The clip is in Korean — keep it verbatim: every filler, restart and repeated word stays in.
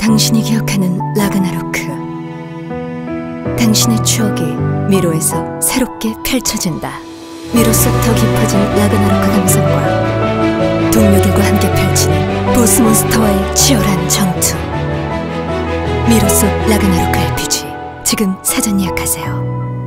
당신이 기억하는 라그나로크. 당신의 추억이 미로에서 새롭게 펼쳐진다. 미로 속 더 깊어진 라그나로크 감성과 동료들과 함께 펼치는 보스몬스터와의 치열한 전투. 미로 속 라그나로크 알피지 지금 사전 예약하세요.